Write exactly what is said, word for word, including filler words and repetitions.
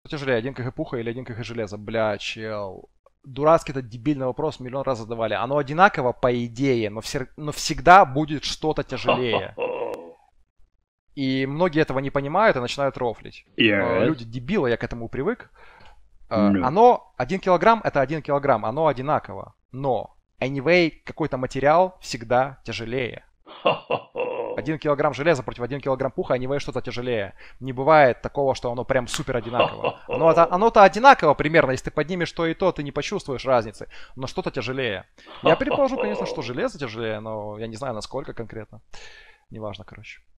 тяжелее, один кг пуха или один кг железа? Бля, чел. Дурацкий этот дебильный вопрос миллион раз задавали. Оно одинаково по идее, но, все, но всегда будет что-то тяжелее. И многие этого не понимают и начинают рофлить. Yes. Люди дебилы, я к этому привык. No. Оно, один килограмм это один килограмм, оно одинаково. Но, anyway, какой-то материал всегда тяжелее. Один килограмм железа против один килограмм пуха, anyway, что-то тяжелее. Не бывает такого, что оно прям супер одинаково. Оно, это, оно-то одинаково примерно, если ты поднимешь то и то, ты не почувствуешь разницы. Но что-то тяжелее. Я предположу, конечно, что железо тяжелее, но я не знаю, насколько конкретно. Неважно, короче.